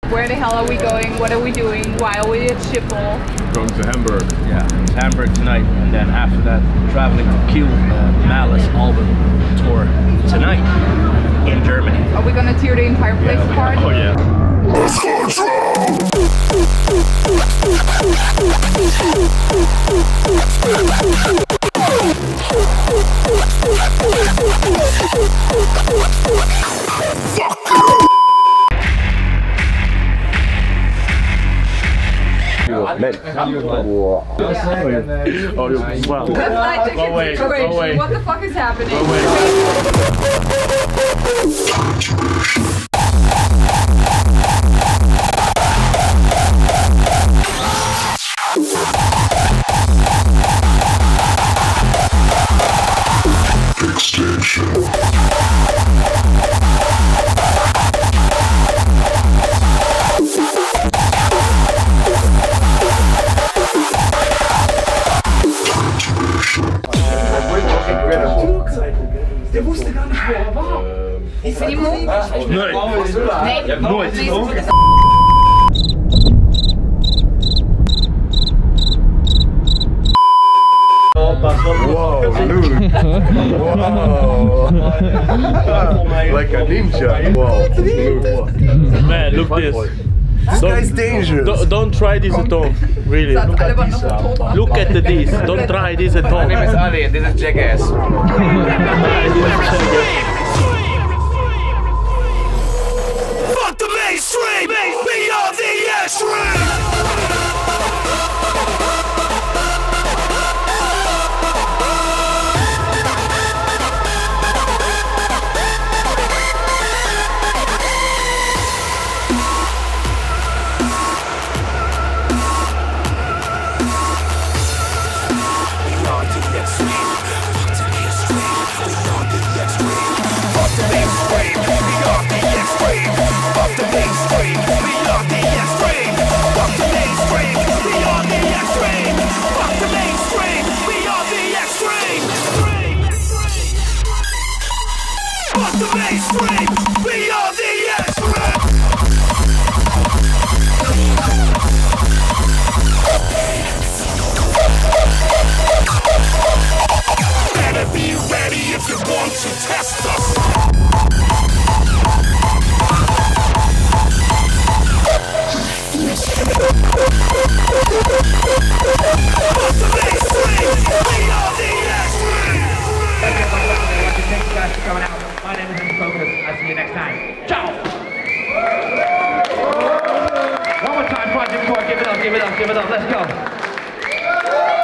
Where the hell are we going? What are we doing? Why are we at Schiphol? Going to Hamburg. Yeah, it's Hamburg tonight, and then after that, traveling to Kiel, Malice album tour tonight in Germany. Are we gonna tear the entire place apart? Oh yeah. Men. Wow. Go away. What the fuck is happening? Go away. Der wusste gar nicht, wo er war. Timo? Nein. Nooit. Wow, Luke. Wow. Like a ninja. Wow. Man, look this. This guy's dangerous. Don't try this at home. Really. Look at this. Don't try this at home. My name is Ali and this is Jackass. Fuck the mainstream! We are the extreme! One more time, Project 4, give it up, let's go.